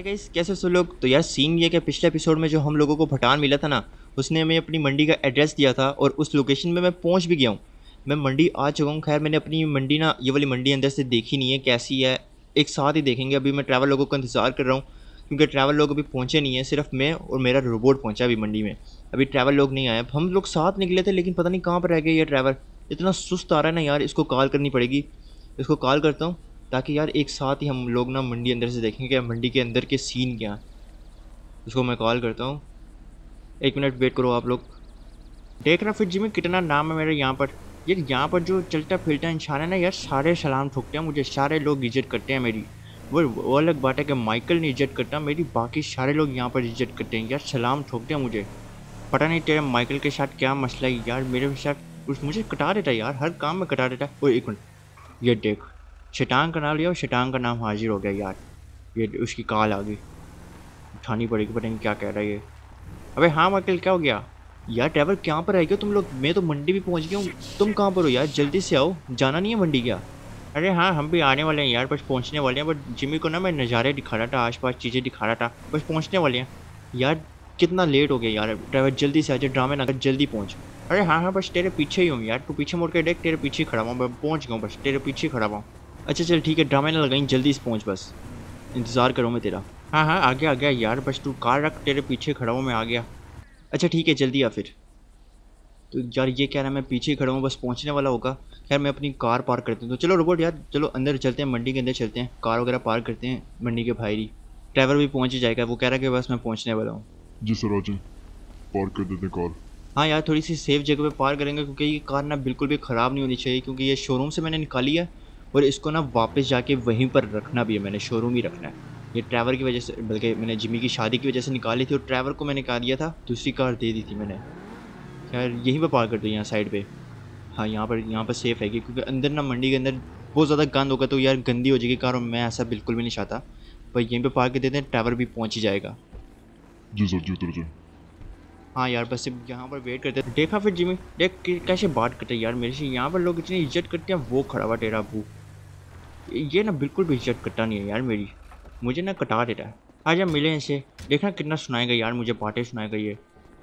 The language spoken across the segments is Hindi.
गाइस, कैसे हो सब लोग। तो यार सीन ये कि पिछले एपिसोड में जो हम लोगों को भटान मिला था ना, उसने हमें अपनी मंडी का एड्रेस दिया था और उस लोकेशन में मैं पहुंच भी गया हूँ। मैं मंडी आ चुका हूँ। खैर मैंने अपनी मंडी ना, ये वाली मंडी अंदर से देखी नहीं है कैसी है। एक साथ ही देखेंगे। अभी मैं ट्रैवल लोगों का इंतज़ार कर रहा हूँ क्योंकि ट्रैवल लोग अभी पहुँचे नहीं है। सिर्फ मैं और मेरा रोबोट पहुँचा अभी मंडी में। अभी ट्रैवल लोग नहीं आए। हम लोग साथ निकले थे लेकिन पता नहीं कहाँ पर रह गए ये ड्राइवर। इतना सुस्त आ रहा है ना यार, इसको कॉल करनी पड़ेगी। इसको कॉल करता हूँ ताकि यार एक साथ ही हम लोग ना मंडी अंदर से देखेंगे कि मंडी के अंदर के सीन क्या हैं। उसको मैं कॉल करता हूँ। 1 मिनट वेट करो आप लोग। देख रहा फिर जी में कितना नाम है मेरे यहाँ पर। यार यहाँ पर जो चलता फिरता इंसान है ना यार, सारे सलाम ठोकते हैं मुझे। सारे लोग इज्जत करते हैं मेरी। वो अलग बात है कि माइकल नहीं इज्जत करता मेरी, बाकी सारे लोग यहाँ पर इज्जत करते हैं यार, सलाम ठोकते हैं मुझे। पता नहीं तेरे माइकल के साथ क्या मसला है यार, मेरे साथ मुझे कटा देता है यार, हर काम में कटा देता है। ओए 1 मिनट, ये देख, शैतान का नाम लिया और शैतान का नाम हाजिर हो गया यार। ये उसकी कॉल आ गई, उठानी पड़ेगी। पता नहीं क्या कह रहा है ये। अबे हाँ माइकल, क्या हो गया यार? ड्राइवर कहाँ पर रह गए तुम लोग? मैं तो मंडी भी पहुँच गया हूँ। तुम कहाँ पर हो यार? जल्दी से आओ, जाना नहीं है मंडी क्या? अरे हाँ, हम भी आने वाले हैं यार, बस पहुँचने वाले हैं। बट जिमी को ना मैं नज़ारे दिखा रहा था, आसपास चीज़ें दिखा रहा था, बस पहुँचने वाले हैं यार। कितना लेट हो गया यार। ड्राइवर जल्दी से आ जाए, ड्रामे ना कर, जल्दी पहुँच। अरे हाँ हाँ, बस तेरे पीछे ही हूँ यार, तू पीछे मुड़ के देख, तेरे पीछे खड़ा हुआ, मैं पहुँच गया हूँ, बस तेरे पीछे खड़ा हुआ। अच्छा चल ठीक है, ड्रामे ना लगाई, जल्दी से पहुँच, बस इंतज़ार करूँ मैं तेरा। हाँ हाँ, आ गया यार, बस तू कार रख, तेरे पीछे खड़ा हूँ, मैं आ गया। अच्छा ठीक है, जल्दी आ फिर। तो यार ये कह रहा है मैं पीछे ही खड़ा हूँ, बस पहुँचने वाला होगा। खैर मैं अपनी कार पार्क करता हूँ। तो चलो रोबोट यार, चलो अंदर चलते हैं, मंडी के अंदर चलते हैं, कार वगैरह पार्क करते हैं मंडी के बाहर ही। ड्राइवर भी पहुँच ही जाएगा, वो कह रहा है कि बस मैं पहुँचने वाला हूँ। जी सर, राजन पार्क कर देते हैं कार। हाँ यार, थोड़ी सी सेफ जगह पे पार्क करेंगे क्योंकि ये कार ना बिल्कुल भी ख़राब नहीं होनी चाहिए, क्योंकि ये शोरूम से मैंने निकाली है और इसको ना वापस जाके वहीं पर रखना भी है, मैंने शोरूम ही रखना है। ये ट्रैवल की वजह से, बल्कि मैंने जिमी की शादी की वजह से निकाली थी और ट्रैवल को मैंने कहा दिया था, दूसरी कार दे दी थी मैंने। खैर यहीं पर पार्क कर दो, यहाँ साइड पे। हाँ यहाँ पर सेफ़ है क्योंकि अंदर ना, मंडी के अंदर बहुत ज़्यादा गंद होगा तो यार गंदी हो जाएगी कार, और मैं ऐसा बिल्कुल भी नहीं चाहता। पर यहीं पे पार्क कर देते हैं, ट्रैवल भी पहुँच ही जाएगा। जी सर, जी उतर जाए। हाँ यार, बस सिर्फ यहाँ पर वेट करते। देखा फिर जिमी, देख कैसे बात करते हैं यार मेरे से। यहाँ पर लोग इतनी इज्जत करते हैं, वो खड़ा हुआ तेरा अबू, ये ना बिल्कुल भी इज्जत करता नहीं है यार मेरी, मुझे ना कटा देता है। आज हम मिले इसे, देखना कितना सुनाएगा यार मुझे, बातें सुनाएगा ये।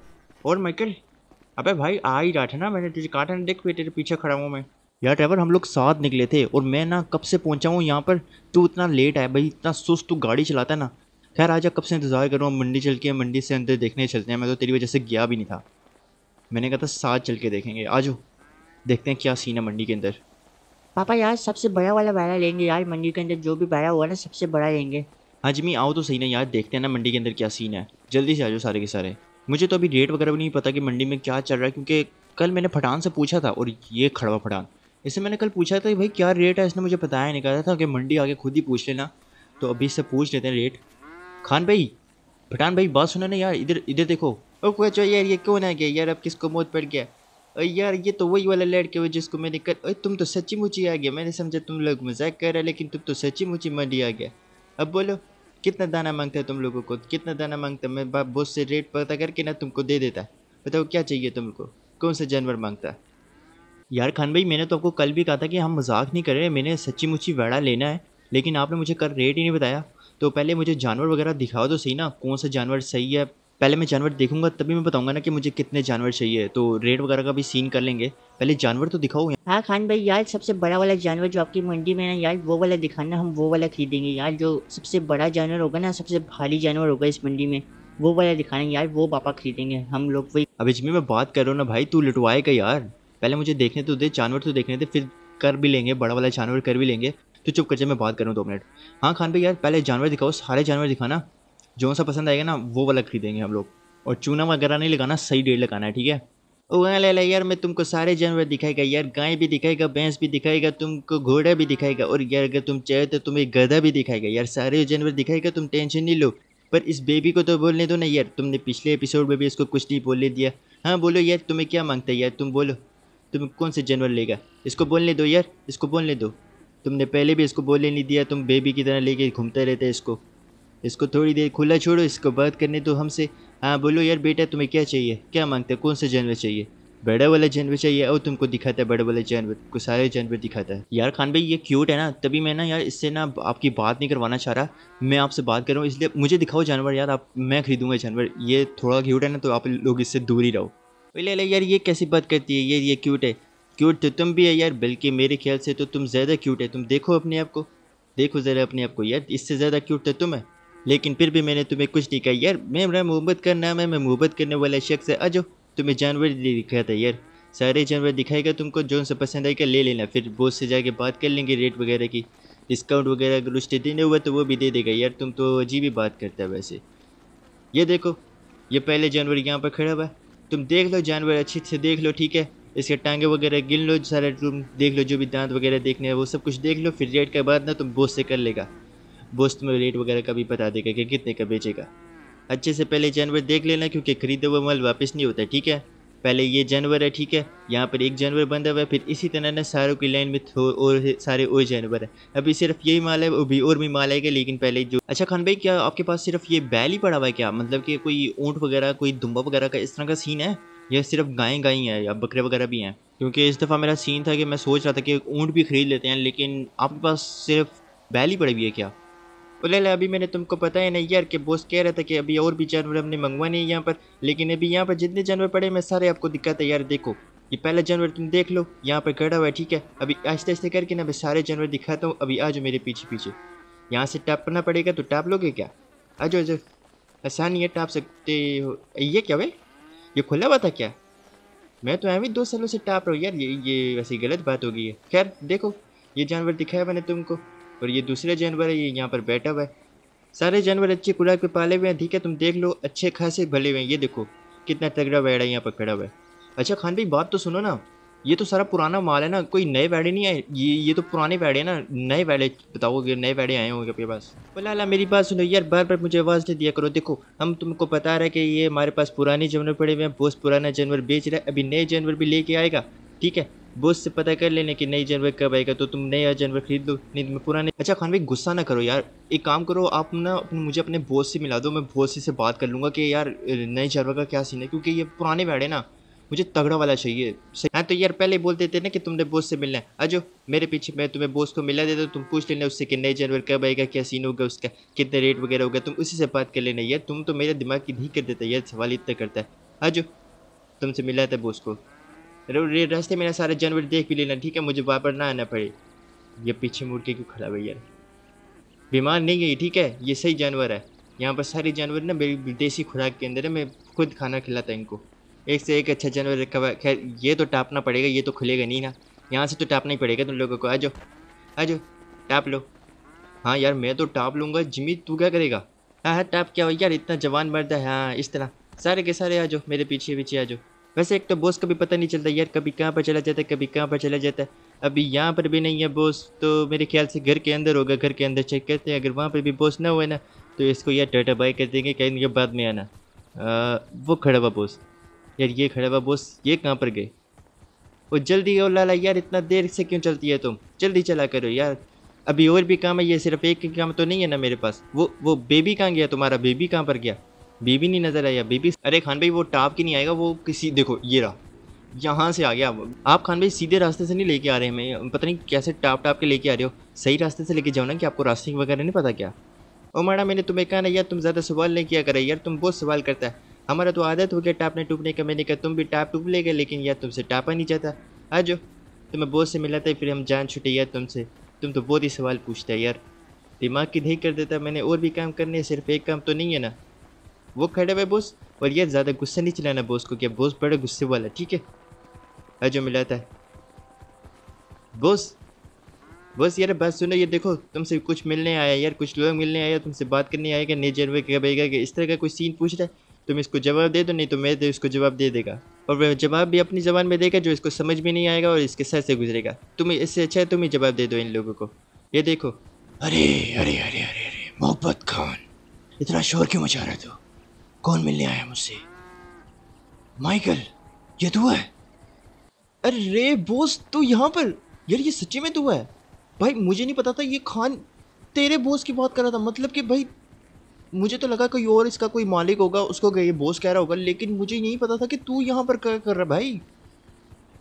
और माइकल, अबे भाई आ ही रहा था ना, मैंने तुझे कहा था ना, देख फिर तेरे पीछे खड़ा हूँ मैं। यार ड्राइवर, हम लोग साथ निकले थे और मैं ना कब से पहुंचा हूँ यहाँ पर, तू इतना लेट है भाई, इतना सुस्त तू गाड़ी चलाता है ना। खैर आजा, कब से इंतज़ार कर रहा हूँ, मंडी चल के, मंडी से अंदर देखने चलते हैं। मैं तो तेरी वजह से गया भी नहीं था, मैंने कहा था साथ चल के देखेंगे। आजो देखते हैं क्या सीन है मंडी के अंदर। पापा यार सबसे बड़ा वाला बैरा लेंगे यार, मंडी के अंदर जो भी बैरा हुआ ना सबसे बड़ा लेंगे। हाँ जिमी, आओ तो सही ना यार, देखते हैं ना मंडी के अंदर क्या सीन है। जल्दी से आ जाओ सारे के सारे। मुझे तो अभी रेट वगैरह भी नहीं पता कि मंडी में क्या चल रहा है, क्योंकि कल मैंने फटान से पूछा था और ये खड़वा फटान, इससे मैंने कल पूछा था कि भाई क्या रेट है, इसने मुझे बताया नहीं, कहा था कि मंडी आके खुद ही पूछ लेना। तो अभी इससे पूछ लेते हैं रेट। खान भाई, पठान भाई, बात सुनो ना यार, इधर इधर देखो। ओ कोच यार, ये कौन आ गया यार, अब किसको मौत पड़ गया? अरे यार ये तो वही वाला लड़के हो जिसको मैंने कर, अरे तुम तो सच्ची मुची आ गया। मैंने समझा तुम लोग मजाक कर रहे, लेकिन तुम तो सच्ची मुची मंडी आ गया। अब बोलो कितना दाना मांगता है तुम लोगों को, कितना दाना मांगता है? मैं बाप बॉस से रेट पता करके ना तुमको दे देता। बताओ क्या चाहिए तुमको, कौन सा जानवर मांगता है? यार खान भाई, मैंने तो आपको कल भी कहा था कि हम मजाक नहीं कर रहे, मैंने सच्ची मुच्ची वेड़ा लेना है, लेकिन आपने मुझे कल रेट ही नहीं बताया। तो पहले मुझे जानवर वगैरह दिखाओ तो सही ना, कौन सा जानवर सही है। पहले मैं जानवर देखूंगा तभी मैं बताऊंगा ना कि मुझे कितने जानवर चाहिए। तो रेट वगैरह का भी सीन कर लेंगे, पहले जानवर तो दिखाओ। हाँ खान भाई यार, सबसे बड़ा वाला जानवर जो आपकी मंडी में है ना यार, वो वाला दिखाना, हम वो वाला खरीदेंगे यार। जो सबसे बड़ा जानवर होगा ना, सबसे भारी जानवर होगा इस मंडी में, वो वाला दिखाना यार, वो पापा खरीदेंगे हम लोग। वही अभी जिम्मे मैं बात कर रहा हूँ ना भाई, तू लुटवाएगा यार। पहले मुझे देखने तो दे, जानवर तो देखने दे, फिर कर भी लेंगे, बड़ा वाला जानवर कर भी लेंगे। तो चुप कर जा, मैं बात करूँ 2 मिनट। हाँ खान भाई यार, पहले जानवर दिखाओ, सारे जानवर दिखाना, जो सा पसंद आएगा ना वो वाला खरीदेंगे हम लोग। और चूना वगैरह नहीं लगाना, सही रेट लगाना है, ठीक है? ओ ले यार, मैं तुमको सारे जानवर दिखाएगा यार, गाय भी दिखाएगा, भैंस भी दिखाएगा, तुमको घोड़ा भी दिखाएगा, और यार अगर तुम चाहे तो तुम्हें गधा भी दिखाएगा यार, सारे जानवर दिखाएगा, तुम टेंशन नहीं लो। पर इस बेबी को तो बोलने दो ना यार, तुमने पिछले एपिसोड में भी इसको कुछ नहीं बोलने दिया। हाँ बोलो यार, तुम्हें क्या मांगता है यार, तुम बोलो, तुम कौन से जानवर लेगा? इसको बोलने दो यार, इसको बोलने दो। तुमने पहले भी इसको बोलने नहीं दिया, तुम बेबी की तरह लेके घूमते रहते इसको। इसको थोड़ी देर खुला छोड़ो, इसको बात करने दो हमसे। हाँ बोलो यार बेटा, तुम्हें क्या चाहिए, क्या मांगते हो, कौन सा जानवर चाहिए? बड़ा वाला जानवर चाहिए और तुमको दिखाता है बड़ा वाला जानवर को, सारे जानवर दिखाता है। यार खान भाई ये क्यूट है ना, तभी मैं ना यार इससे ना आपकी बात नहीं करवाना चाह रहा, मैं आपसे बात कर रहा हूँ, इसलिए मुझे दिखाओ जानवर यार, आप मैं खरीदूंगा जानवर। ये थोड़ा क्यूट है ना, तो आप लोग इससे दूर ही रहो। ले ले यार, ये कैसी बात करती है, ये क्यूट है। क्यूट तो तुम भी है यार, बल्कि मेरे ख्याल से तो तुम ज़्यादा क्यूट है। तुम देखो अपने आप को, देखो ज़रा अपने आप को यार, इससे ज़्यादा क्यूट तो तुम है। लेकिन फिर भी मैंने तुम्हें कुछ नहीं कहा यार, मेरा मोहब्बत का नाम है, मैं मोहब्बत करने वाला शख्स है। आ जाओ, तुम्हें जानवर दिखाया था यार, सारे जानवर दिखाएगा तुमको, जो सा पसंद आएगा ले लेना। फिर बॉस से जाके बात कर लेंगे रेट वगैरह की, डिस्काउंट वगैरह अगर उससे देने हुआ तो वो भी दे देगा। यार तुम तो अजीब ही बात करता है वैसे। ये देखो, ये पहले जानवर यहाँ पर खड़ा हुआ है, तुम देख लो जानवर अच्छे से देख लो, ठीक है। इसके टांगे वगैरह गिन लो, सारा तुम देख लो, जो भी दांत वगैरह देखने हैं वो सब कुछ देख लो। फिर रेट के बाद ना तुम बॉस से कर लेगा, बॉस तुम्हें रेट वगैरह का भी बता देगा कि कितने का बेचेगा। अच्छे से पहले जानवर देख लेना, क्योंकि खरीदे हुआ माल वापस नहीं होता, ठीक है। पहले ये जानवर है, ठीक है, यहाँ पर एक जानवर बंधा हुआ है, फिर इसी तरह ना सारों की लाइन में और सारे और जानवर है। अभी सिर्फ यही माल है, अभी और भी माल आएगा, लेकिन पहले जो। अच्छा खान भाई, क्या आपके पास सिर्फ ये बैल ही पड़ा हुआ है क्या? मतलब कि कोई ऊँट वगैरह, कोई दुम्बा वगैरह का इस तरह का सीन है, या सिर्फ गाय हैं या बकरे वगैरह भी हैं? क्योंकि इस दफ़ा मेरा सीन था कि मैं सोच रहा था कि ऊँट भी खरीद लेते हैं, लेकिन आपके पास सिर्फ बैल ही पड़ी हुई है क्या? बोले अभी मैंने तुमको पता है नहीं यार कि बॉस कह रहा था कि अभी और भी जानवर हमने मंगवाने हैं यहाँ पर, लेकिन अभी यहाँ पर जितने जानवर पड़े मैं सारे आपको दिखाता है यार। देखो ये पहला जानवर तुम देख लो, यहाँ पर खड़ा हुआ है, ठीक है। अभी आहिस्ते आहिस्ते करके ना मैं सारे जानवर दिखाता हूँ। अभी आ जाओ मेरे पीछे पीछे, यहाँ से टापना पड़ेगा, तो टाप लोगे क्या? आ जाओ, आसानी है, टाप सकते हो। ये क्या भाई, ये खुला हुआ था क्या? मैं तो अभी 2 सालों से टाप रहा हूँ यार, ये वैसी गलत बात हो गई है। खैर देखो, ये जानवर दिखाया मैंने तुमको, और ये दूसरा जानवर है, ये यहाँ पर बैठा हुआ है। सारे जानवर अच्छे खुराक पे पाले हुए हैं, ठीक है, तुम देख लो, अच्छे खासे भले हुए हैं। ये देखो कितना तगड़ा वेड़ा यहाँ पर खड़ा हुआ है। अच्छा खान भाई बात तो सुनो ना, ये तो सारा पुराना माल है ना, कोई नए वेड़े नहीं आए, ये तो पुराने वेड़े हैं ना। नए वेड़े बताओ, अगर नए वेड़े आए होंगे आपके पास। बोला मेरी बात सुनो यार, बार बार मुझे आवाज़ नहीं दिया करो। देखो हम तुमको बता रहे हैं कि ये हमारे पास पुराने जानवर पड़े हुए हैं, बहुत पुराना जानवर बेच रहा है, अभी नए जानवर भी लेके आएगा, ठीक है। बॉस से पता कर लेने कि नई जानवर कब आएगा, तो तुम नया जानवर खरीद लो, नहीं तुम्हें पुराने। अच्छा खान भाई गुस्सा ना करो यार, एक काम करो आप ना मुझे अपने बॉस से मिला दो, मैं बॉस से बात कर लूँगा कि यार नए जानवर का क्या सीन है, क्योंकि ये पुराने बैठे ना, मुझे तगड़ा वाला चाहिए। हाँ तो यार पहले बोल देते ना कि तुमने बॉस से मिलना है। आ जाओ मेरे पीछे, मैं तुम्हें बॉस को मिला देता हूँ, तुम पूछ लेना उससे कि नए जानवर कब आएगा, क्या सीन होगा उसका, कितने रेट वगैरह होगा, तुम उसी से बात कर लेना। यार तुम तो मेरे दिमाग की ठीक कर देते यार, सवाल इतना करता है। आ जाओ, तुमसे मिला था बॉस को, रास्ते में सारे जानवर देख भी लेना, ठीक है, मुझे वहाँ पर ना आना पड़े। ये पीछे मुड़ के क्यों खड़ा हुआ यार, बीमार नहीं है ठीक है, ये सही जानवर है। यहाँ पर सारे जानवर ना मेरी देसी खुराक के अंदर है, मैं खुद खाना खिलाता इनको, एक से एक अच्छा जानवर रखा हुआ है। खैर ये तो टापना पड़ेगा, ये तो खुलेगा नहीं ना, यहाँ से तो टापना ही पड़ेगा तुम लोगों को। आ जाओ आ जाओ, टाप लो। हाँ यार मैं तो टाप लूँगा, जिमी तू क्या करेगा? हाँ हाँ टाप क्या हो यार, इतना जवान मर्द है। हाँ इस तरह सारे के सारे आ जाओ, मेरे पीछे पीछे आ जाओ। वैसे एक तो बॉस का भी पता नहीं चलता यार, कभी कहाँ पर चला जाता है, कभी कहाँ पर चला जाता है। अभी यहाँ पर भी नहीं है बॉस, तो मेरे ख्याल से घर के अंदर होगा, घर के अंदर चेक करते हैं। अगर वहाँ पर भी बॉस ना हुआ ना, तो इसको यार टाटा बाय कर देंगे, कहेंगे बाद में आना। वो खड़ा हुआ बॉस यार, ये खड़ा हुआ बॉस, ये कहाँ पर गए? वो जल्दी ओ लाला यार, इतना देर से क्यों चलती है तुम, जल्दी चला करो यार, अभी और भी काम है, ये सिर्फ एक काम तो नहीं है ना मेरे पास। वो बेबी कहाँ गया तुम्हारा, बेबी कहाँ पर गया? बेबी नहीं नज़र आया बेबी। अरे खान भाई वो टाप की नहीं आएगा, वो किसी, देखो ये रहा, यहाँ से आ गया। आप खान भाई सीधे रास्ते से नहीं लेके आ रहे हैं, मैं पता नहीं कैसे टाप टाप के लेके आ रहे हो, सही रास्ते से लेके जाओ ना, कि आपको रास्ते वगैरह नहीं पता क्या? ओ मैडम मैंने तुम्हें कहा ना यार, तुम ज़्यादा सवाल नहीं किया करे यार, तुम बहुत सवाल करता है। हमारा तो आदत हो गया टापने टूपने का, मैंने कहा तुम भी टाप टूप लेगा, लेकिन यार तुमसे टापा नहीं चाहता। आ जाओ, तुम्हें बहुत से मिलाता है, फिर हम जान छुटे यार तुमसे, तुम तो बहुत ही सवाल पूछता है यार, दिमाग की नहीं कर देता। मैंने और भी काम करने हैं, सिर्फ एक काम तो नहीं है ना। वो खड़े हुए बॉस, और यार ज़्यादा गुस्सा नहीं चलाना बॉस को, क्या बॉस बड़ा गुस्से वाला, ठीक है। आ जाओ मिलाता है बॉस। बस यार बात सुनो, ये देखो तुमसे कुछ मिलने आया यार, कुछ लोग मिलने आया, तुमसे बात करने आएगा, नए जानवर कब आएगा, कि इस तरह का कोई सीन पूछ रहा है, तुम इसको जवाब दे दो, नहीं तो मैं इसको जवाब दे देगा, और वह जवाब भी अपनी ज़बान में देगा जो इसको समझ में नहीं आएगा और इसके सर से गुजरेगा। तुम इससे अच्छा है तुम ही जवाब दे दो इन लोगों को। ये देखो। अरे अरे अरे अरे अरे मोहब्बत खान, इतना शोर क्यों मचा रहा तू? कौन मिलने आया मुझसे? माइकल, ये तू है? अरे बॉस तू यहाँ पर? यार ये सच्ची में तू है? भाई मुझे नहीं पता था ये खान तेरे बॉस की बात कर रहा था, मतलब कि भाई मुझे तो लगा कोई और इसका कोई मालिक होगा, उसको ये बॉस कह रहा होगा, लेकिन मुझे नहीं पता था कि तू यहाँ पर क्या कर रहा है भाई।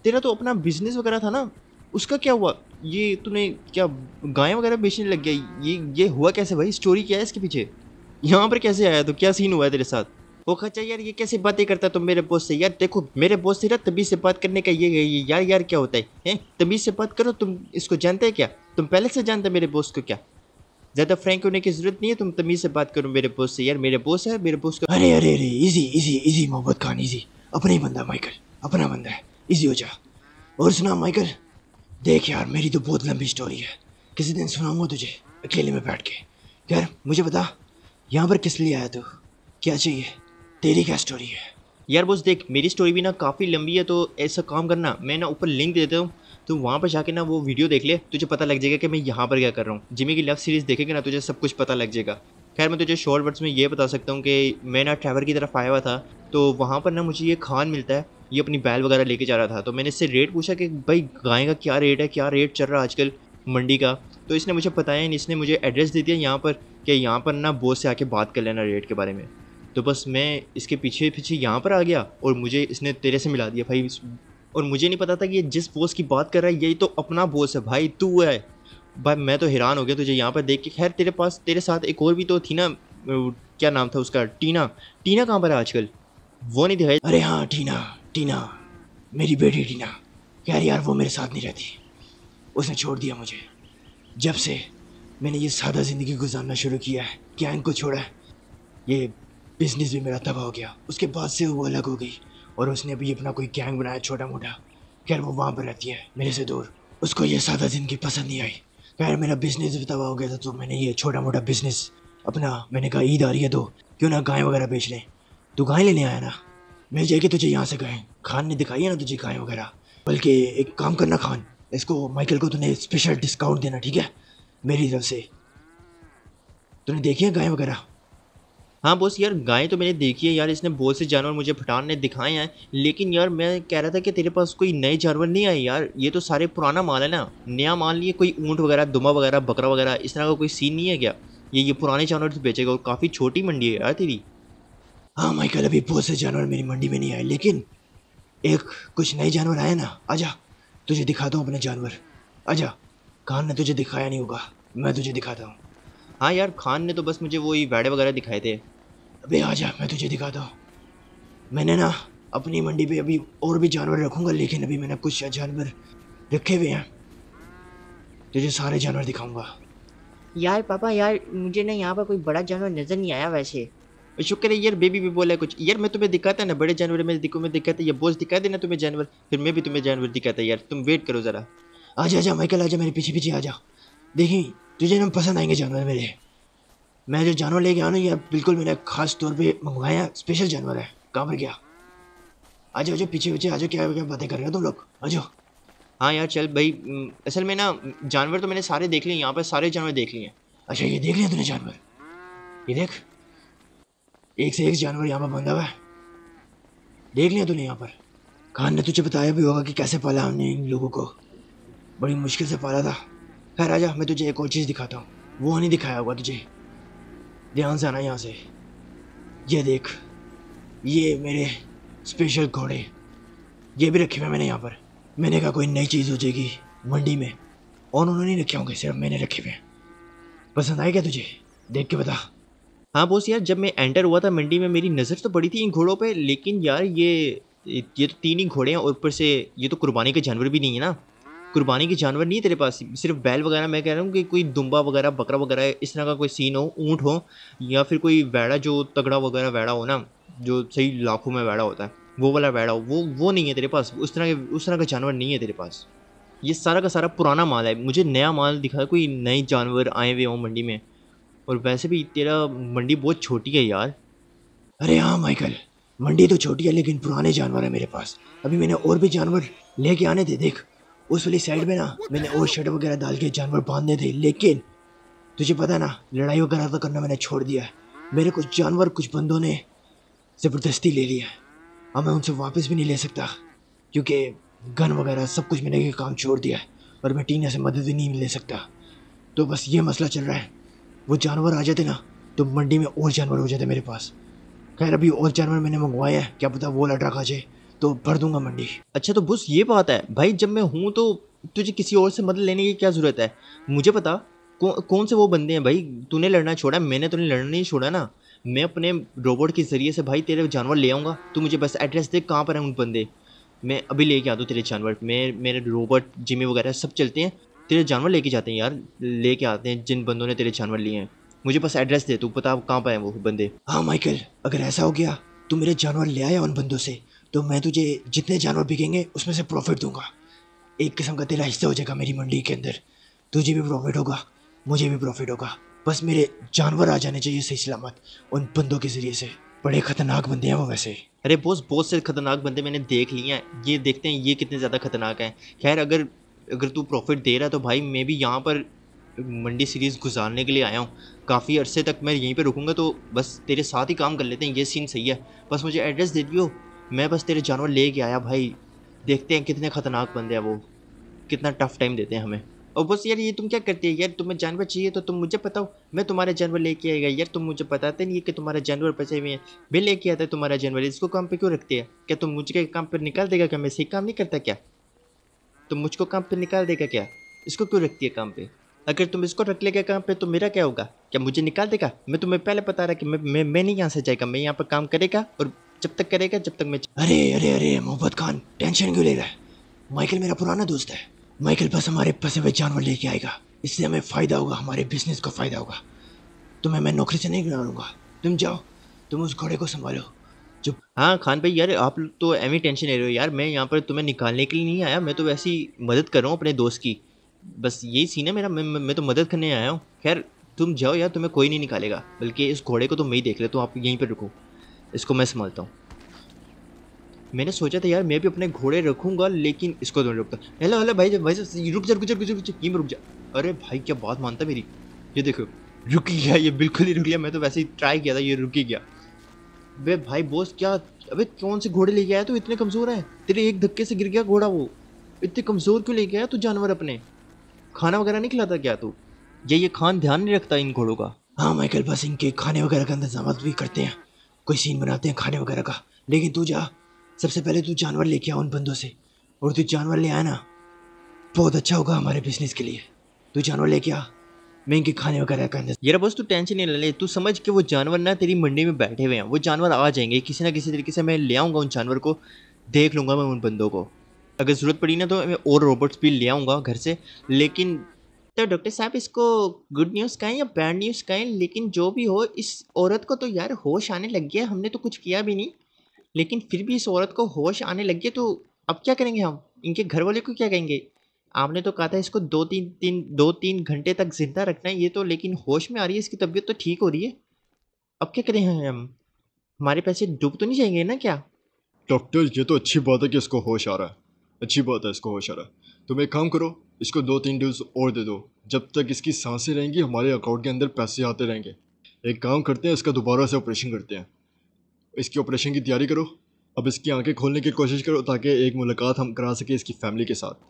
तेरा तो अपना बिजनेस वगैरह था ना, उसका क्या हुआ? ये तूने क्या गाय वगैरह बेचने लग गया? ये हुआ कैसे भाई? स्टोरी क्या है इसके पीछे? यहाँ पर कैसे आया? तो क्या सीन हुआ है तेरे साथ? वो खच्चा यार, ये कैसे बातें करता है तुम मेरे बॉस से? यार देखो, मेरे बॉस से ना तमीज से बात करने का ये यार यार क्या होता है? हैं, तमीज से बात करो। तुम इसको जानते हैं क्या? तुम पहले से जानते मेरे बॉस को क्या? ज़्यादा फ्रैंक होने की जरूरत नहीं है, तुम तमीज से बात करो मेरे बॉस से। यार मेरे बॉस है, मेरे बॉस को। अरे अरे अरे, इजी इजी इजी मोहब्बत खान, इजी। अपना ही बंदा माइकल, अपना बंदा है, इजी हो जा। और सुना माइकल, देख यार मेरी तो बहुत लंबी स्टोरी है, किसी दिन सुनाऊंगा तुझे अकेले में बैठ के। यार मुझे बता, यहाँ पर किस लिए आया तू? क्या चाहिए? तेरी क्या स्टोरी है? यार बॉस देख, मेरी स्टोरी भी ना काफ़ी लंबी है, तो ऐसा काम करना, मैं ना ऊपर लिंक दे देता हूँ, तो वहाँ पर जाके ना वो वीडियो देख ले, तुझे पता लग जाएगा कि मैं यहाँ पर क्या कर रहा हूँ। जिमी की लव सीरीज़ देखेगा ना, तुझे सब कुछ पता लग जाएगा। खैर मैं तुझे शॉर्ट वर्ड्स में ये बता सकता हूँ कि मैं ना ट्रैवल की तरफ आया हुआ था, तो वहाँ पर ना मुझे ये खान मिलता है, ये अपनी बैल वगैरह लेके जा रहा था। तो मैंने इससे रेट पूछा कि भाई गाय का क्या रेट है, क्या रेट चल रहा है आजकल मंडी का? तो इसने मुझे बताया, इसने मुझे एड्रेस दे दिया यहाँ पर कि यहाँ पर ना बॉस से आके बात कर लेना रेट के बारे में। तो बस मैं इसके पीछे पीछे यहाँ पर आ गया और मुझे इसने तेरे से मिला दिया भाई। और मुझे नहीं पता था कि ये जिस बॉस की बात कर रहा है यही तो अपना बॉस है भाई, तू है भाई। मैं तो हैरान हो गया तुझे यहाँ पर देख के। खैर तेरे साथ एक और भी तो थी ना, क्या नाम था उसका? टीना। टीना कहाँ पर है आजकल? वो नहीं दिखाई। अरे हाँ, टीना, टीना मेरी बेटी टीना। यार यार वो मेरे साथ नहीं रहती, उसने छोड़ दिया मुझे। जब से मैंने ये सादा ज़िंदगी गुजारना शुरू किया है, गैंग को छोड़ा है, ये बिजनेस भी मेरा तबाह हो गया। उसके बाद से वो अलग हो गई और उसने अभी अपना कोई गैंग बनाया छोटा मोटा। खैर वो वहाँ पर रहती है मेरे से दूर, उसको ये सादा ज़िंदगी पसंद नहीं आई। खैर मेरा बिजनेस भी तबाह हो गया था, तो मैंने ये छोटा मोटा बिजनेस अपना, मैंने कहा ईद आ रही है तो क्यों ना गाय वगैरह बेच लें। तू गाय लेने आया ना, मिल जाएगी तुझे यहाँ से गाय। खान ने दिखाई है ना तुझे गाय वगैरह। बल्कि एक काम करना खान, इसको माइकल को तूने स्पेशल डिस्काउंट देना, ठीक है, मेरी तरफ से। तूने देखी है गाय वगैरह? हाँ बॉस यार, गाय तो मैंने देखी है यार, इसने बहुत से जानवर मुझे पठान ने दिखाए हैं। लेकिन यार मैं कह रहा था कि तेरे पास कोई नए जानवर नहीं आए यार? ये तो सारे पुराना माल है ना, नया माल नहीं है। कोई ऊँट वगैरह, दुम्बा वगैरह, बकरा वगैरह इस तरह का कोई सीन नहीं है क्या? ये पुराने जानवर तो बेचेगा, और काफ़ी छोटी मंडी है यार तेरी। हाँ माइकल, अभी बहुत से जानवर मेरी मंडी में नहीं आए, लेकिन एक कुछ नए जानवर आए ना। आजा तुझे दिखाता हूँ अपने जानवर, आजा। खान ने तुझे दिखाया नहीं होगा, मैं तुझे दिखाता हूँ। हाँ यार, खान ने तो बस मुझे वही वेड़े वगैरह दिखाए थे। अबे आजा, मैं तुझे दिखाता हूँ। मैंने ना अपनी मंडी पे अभी और भी जानवर रखूँगा, लेकिन अभी मैंने कुछ जानवर रखे हुए हैं, तुझे सारे जानवर दिखाऊंगा। यार पापा, यार मुझे ना यहाँ पर कोई बड़ा जानवर नज़र नहीं आया वैसे। शुक्र है यार, बेबी भी बोला है कुछ। यार मैं तुम्हें दिखाता ना बड़े जानवर, मैं दिखाता, ये बॉस दिखा देना तुम्हें जानवर, फिर मैं भी तुम्हें जानवर दिखाता। यार तुम वेट करो ज़रा। आजा आजा माइकल, आजा मेरे पीछे पीछे आजा। देखी तुझे ना पसंद आएंगे जानवर मेरे। मैं जो जानवर लेके आया ना, ये बिल्कुल मैंने खास तौर पे मंगवाया, स्पेशल जानवर है। कहाँ पर गया? आजा आजा पीछे पीछे आजा। क्या क्या बातें कर रहे हो तुम लोग? आजो। हाँ यार चल भाई, असल में ना जानवर तो मैंने सारे देख लिए, यहाँ पर सारे जानवर देख लिए हैं। अच्छा ये देख लिया तूने जानवर? ये देख, एक से एक जानवर यहाँ पर बंधा हुआ है, देख लिया तूने यहाँ पर? खान ने तुझे बताया भी होगा कि कैसे पाला हमने इन लोगों को, बड़ी मुश्किल से पाला था। खैर आजा, मैं तुझे एक और चीज़ दिखाता हूँ, वो नहीं दिखाया होगा तुझे। ध्यान से आना यहाँ से। ये देख, ये मेरे स्पेशल घोड़े, ये भी रखे हुए मैंने यहाँ पर। मैंने कहा कोई नई चीज़ हो जाएगी मंडी में, और उन्होंने नहीं रखे होंगे, सिर्फ मैंने रखे हुए हैं। पसंद आए क्या तुझे? देख के बता। हाँ बॉस यार, जब मैं एंटर हुआ था मंडी में, मेरी नज़र तो पड़ी थी इन घोड़ों पे, लेकिन यार ये तो 3 ही घोड़े हैं, और ऊपर से ये तो कुर्बानी के जानवर भी नहीं है ना। कुर्बानी के जानवर नहीं है तेरे पास, सिर्फ बैल वगैरह। मैं कह रहा हूँ कि कोई दुम्बा वगैरह, बकरा वगैरह इस तरह का कोई सीन हो, ऊँट हो, या फिर कोई वैड़ा जो तगड़ा वगैरह वैड़ा हो ना, जो सही लाखों में वैड़ा होता है, वो वाला वैड़ा हो। वो नहीं है तेरे पास, उस तरह का जानवर नहीं है तेरे पास। ये सारा का सारा पुराना माल है, मुझे नया माल दिखा, कोई नए जानवर आए हुए हों मंडी में। और वैसे भी तेरा मंडी बहुत छोटी है यार। अरे हाँ माइकल, मंडी तो छोटी है, लेकिन पुराने जानवर है मेरे पास। अभी मैंने और भी जानवर लेके आने थे। देख उस वाली साइड में ना, मैंने और शेड वगैरह डाल के जानवर बांधने थे, लेकिन तुझे पता है ना, लड़ाई वगैरह तो करना मैंने छोड़ दिया है। मेरे कुछ जानवर कुछ बंदों ने ज़बरदस्ती ले लिया है, अब मैं उनसे वापस भी नहीं ले सकता, क्योंकि गन वगैरह सब कुछ मैंने ये काम छोड़ दिया है, और मैं टीना से मदद भी नहीं ले सकता। तो बस ये मसला चल रहा है। वो जानवर आ जाते ना, तो मंडी में और जानवर हो जाते मेरे पास। खैर अभी और जानवर मैंने मंगवाया है, क्या पता वो लड़ा खा जाए, तो भर दूंगा मंडी। अच्छा तो बॉस ये बात है भाई, जब मैं हूँ तो तुझे किसी और से मदद लेने की क्या ज़रूरत है? मुझे पता कौन से वो बंदे हैं भाई। तूने लड़ना छोड़ा, मैंने तूने लड़ना नहीं छोड़ा ना। मैं अपने रोबोट के ज़रिए से भाई तेरे जानवर ले आऊँगा। तू मुझे बस एड्रेस दे कहाँ पर है उन बंदे, मैं अभी लेके आ दूँ तेरे जानवर। मेरे रोबोट जिमी वगैरह सब चलते हैं, तेरे जानवर लेके जाते हैं यार, लेके आते हैं जिन बंदों ने तेरे जानवर लिए हैं। मुझे बस एड्रेस दे, तू पता कहाँ पर है वो बंदे। हाँ माइकल, अगर ऐसा हो गया तू मेरे जानवर ले आया उन बंदों से, तो मैं तुझे जितने जानवर बिकेंगे उसमें से प्रॉफिट दूंगा। एक किस्म का तेरा हिस्सा हो जाएगा मेरी मंडी के अंदर। तुझे भी प्रॉफिट होगा, मुझे भी प्रॉफिट होगा। बस मेरे जानवर आ जाने चाहिए सही सलामत उन बंदों के ज़रिए से। बड़े ख़तरनाक बंदे हैं वो वैसे। अरे बॉस, बहुत से खतरनाक बंदे मैंने देख लिए हैं, ये देखते हैं ये कितने ज़्यादा खतरनाक हैं। खैर अगर अगर तू प्रॉफिट दे रहा है तो भाई मैं भी यहाँ पर मंडी सीरीज़ गुजारने के लिए आया हूँ। काफ़ी अरसे तक मैं यहीं पे रुकूंगा, तो बस तेरे साथ ही काम कर लेते हैं। ये सीन सही है, बस मुझे एड्रेस दे दियो, मैं बस तेरे जानवर ले के आया भाई। देखते हैं कितने खतरनाक बंदे हैं वो, कितना टफ टाइम देते हैं हमें। और बस यार ये तुम क्या करते हैं यार, तुम्हें जानवर चाहिए तो तुम मुझे बताओ, मैं तुम्हारे जानवर लेके आएगा यार। तुम मुझे बताते नहीं कि तुम्हारे जानवर बचे हुए हैं, मैं लेके आता है तुम्हारा जानवर। इसको काम पे क्यों रखते हैं? क्या तुम मुझे काम पर निकाल देगा क्या? मैं सही काम नहीं करता क्या? तुम मुझको काम पे निकाल देगा क्या? इसको क्यों रखती है काम पे? अगर तुम इसको रख लेगा काम पे तो मेरा क्या होगा? क्या मुझे निकाल देगा? मैं तुम्हें पहले बता रहा कि मैं नहीं यहाँ से जाएगा, मैं यहाँ पर काम करेगा और जब तक करेगा जब तक मैं। अरे अरे अरे मोहब्बत खान, टेंशन क्यों ले रहा है? माइकल मेरा पुराना दोस्त है। माइकल बस हमारे फंसे हुए जानवर लेके आएगा, इससे हमें फ़ायदा होगा, हमारे बिजनेस को फ़ायदा होगा। तुम्हें मैं नौकरी से नहीं निकालूंगा, तुम जाओ, तुम उस घोड़े को संभालो। जो हाँ खान भाई यार, आप तो एवं टेंशन ले रहे हो यार, मैं यहाँ पर तुम्हें निकालने के लिए नहीं आया, मैं तो वैसे ही मदद कर रहा हूँ अपने दोस्त की। बस यही सीन है मेरा, मैं तो मदद करने आया हूँ। खैर तुम जाओ यार, तुम्हें कोई नहीं निकालेगा, बल्कि इस घोड़े को तो मैं ही देख लेता हूँ, आप यहीं पर रुको, इसको मैं संभालता हूँ। मैंने सोचा था यार मैं भी अपने घोड़े रखूँगा, लेकिन इसको तो रुकता। हेलो हेलो भाई, भाई रुक जा रुक जा रुक जा, यहीं में रुक जा। अरे भाई क्या बात मानता मेरी, ये देखो रुक ही गया, ये बिल्कुल ही रुक गया। मैं तो वैसे ही ट्राई किया था, ये रुक ही गया। वे भाई बॉस क्या, अबे कौन से घोड़े लेके आया तू? इतने कमज़ोर है, तेरे एक धक्के से गिर गया घोड़ा। वो इतने कमज़ोर क्यों लेके आया तू जानवर अपने? खाना वगैरह नहीं खिलाता क्या तू? ये खान ध्यान नहीं रखता इन घोड़ों का? हाँ माइकल, बस इनके खाने वगैरह का इंतजाम भी करते हैं, कोई सीन बनाते हैं खाने वगैरह का। लेकिन तू जा, सबसे पहले तू जानवर लेके आ उन बंदों से, और तू जानवर ले आया ना, बहुत अच्छा होगा हमारे बिजनेस के लिए। तू जानवर लेके आ, मैं इनके खाने वगैरह का इंतजाम। यार बस तू टेंशन नहीं ले, तू समझ के वो जानवर ना तेरी मंडी में बैठे हुए हैं, वो जानवर आ जाएंगे किसी ना किसी तरीके से। मैं ले आऊँगा उन जानवर को, देख लूँगा मैं उन बंदों को। अगर ज़रूरत पड़ी ना तो मैं और रोबोट्स भी ले आऊँगा घर से। लेकिन तो डॉक्टर साहब इसको गुड न्यूज़ कहें या बैड न्यूज़ कहें, लेकिन जो भी हो इस औरत को तो यार होश आने लग गया। हमने तो कुछ किया भी नहीं, लेकिन फिर भी इस औरत को होश आने लग गया, तो अब क्या करेंगे हम? इनके घर वाले को क्या कहेंगे? आपने तो कहा था इसको 2-3 घंटे तक जिंदा रखना है, ये तो लेकिन होश में आ रही है, इसकी तबीयत तो ठीक हो रही है। अब क्या करें हम? हमारे पैसे डूब तो नहीं जाएंगे ना क्या? डॉक्टर ये तो अच्छी बात है कि इसको होश आ रहा है, अच्छी बात है इसको होश आ रहा है। तुम एक काम करो, इसको 2-3 डोज और दे दो, जब तक इसकी सांसें रहेंगी हमारे अकाउंट के अंदर पैसे आते रहेंगे। एक काम करते हैं, इसका दोबारा से ऑपरेशन करते हैं। इसकी ऑपरेशन की तैयारी करो, अब इसकी आंखें खोलने की कोशिश करो ताकि एक मुलाकात हम करा सकें इसकी फैमिली के साथ।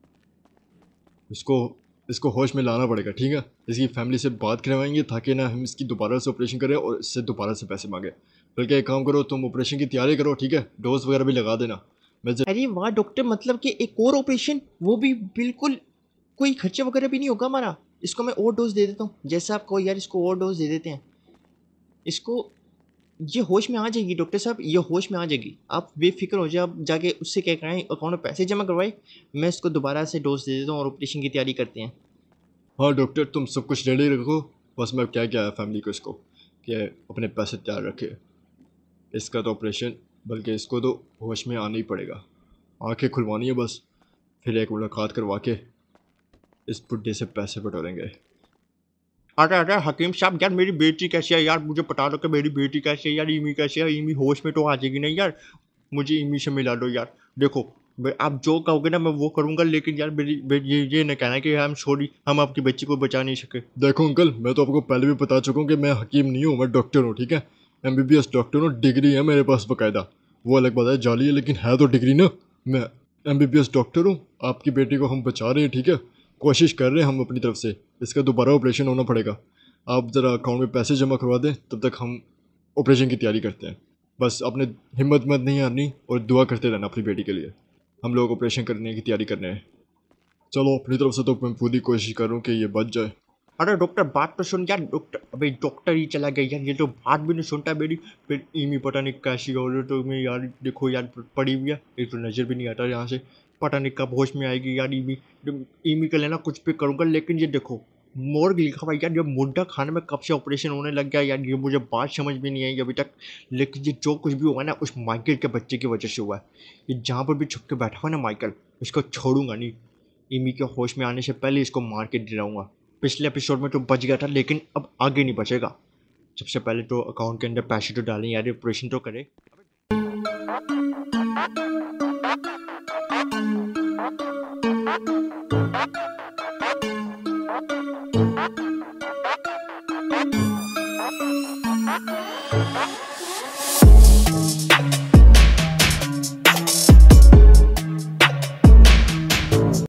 इसको होश में लाना पड़ेगा, ठीक है? इसकी फैमिली से बात करवाएंगे ताकि ना हम इसकी दोबारा से ऑपरेशन करें और इससे दोबारा से पैसे मांगे। बल्कि एक काम करो, तुम ऑपरेशन की तैयारी करो, ठीक है? डोज वगैरह भी लगा देना। अरे वाह डॉक्टर, मतलब कि एक और ऑपरेशन, वो भी बिल्कुल कोई खर्चा वगैरह भी नहीं होगा हमारा। इसको मैं और डोज दे देता हूँ, जैसा आप कहो यार, इसको और डोज दे देते हैं। इसको ये होश में आ जाएगी डॉक्टर साहब, ये होश में आ जाएगी, आप बेफिक्र हो जाए। आप जाके उससे क्या कराएं, अकाउंट में पैसे जमा करवाए, मैं इसको दोबारा से डोज दे देता हूँ और ऑपरेशन की तैयारी करते हैं। हाँ डॉक्टर, तुम सब कुछ रेडी रखो, बस मैं क्या क्या है फैमिली को इसको कि अपने पैसे तैयार रखे। इसका तो ऑपरेशन, बल्कि इसको तो होश में आना ही पड़ेगा, आंखें खुलवानी है बस, फिर एक मुलाकात करवा के इस बुड्ढे से पैसे बटोरेंगे। अरे अरे हकीम साहब, यार मेरी बेटी कैसी है यार, मुझे बता दो कि मेरी बेटी कैसी है यार, ईमी कैसी है? ईमी होश में तो आ जाएगी नहीं यार, मुझे ईमी से मिला दो यार। देखो आप जो कहोगे ना मैं वो करूँगा, लेकिन यार ये न कहना कि हम सॉरी, हम आपकी बच्ची को बचा नहीं सके। देखो अंकल, मैं तो आपको पहले भी बता चुका हूँ कि मैं हकीम नहीं हूँ, मैं डॉक्टर हूँ, ठीक है? MBBS डॉक्टर हूँ, डिग्री है मेरे पास बाकायदा। वो अलग बात है जाली है, लेकिन है तो डिग्री ना। मैं MBBS डॉक्टर हूँ, आपकी बेटी को हम बचा रहे हैं, ठीक है? कोशिश कर रहे हैं हम अपनी तरफ से, इसका दोबारा ऑपरेशन होना पड़ेगा। आप ज़रा अकाउंट में पैसे जमा करवा दें, तब तक हम ऑपरेशन की तैयारी करते हैं। बस अपने हिम्मत मत नहीं हारनी और दुआ करते रहना अपनी बेटी के लिए। हम लोग ऑपरेशन करने की तैयारी करने हैं। चलो अपनी तरफ से तो मैं पूरी कोशिश करूँ कि ये बच जाए। अरे डॉक्टर बात तो सुन यार। डॉक्टर अबे डॉक्टर ही चला गया यार, ये तो बात भी नहीं सुनता मेरी। फिर ईमी पता नहीं कैसी हो रही तो मैं यार देखो यार पड़ी हुई है, एक तो नज़र भी नहीं आता यहाँ से। पता नहीं कब होश में आएगी यार ईमी। ईमी का लेना कुछ भी करूँगा, लेकिन ये देखो मोर्ग लिखा हुआ यार, ये मुर्दा खाने में कब से ऑपरेशन होने लग गया यार, ये मुझे बात समझ में नहीं आई अभी तक। लेकिन ये जो कुछ भी हुआ ना उस माइकल के बच्चे की वजह से हुआ है। ये जहाँ पर भी छुप के बैठा हुआ ना माइकल, इसको छोड़ूंगा नहीं। ईमी के होश में आने से पहले इसको मार के गिराऊंगा। पिछले एपिसोड में तो बच गया था, लेकिन अब आगे नहीं बचेगा। सबसे पहले तो अकाउंट के अंदर पैसे तो डालें यार, ऑपरेशन तो करे।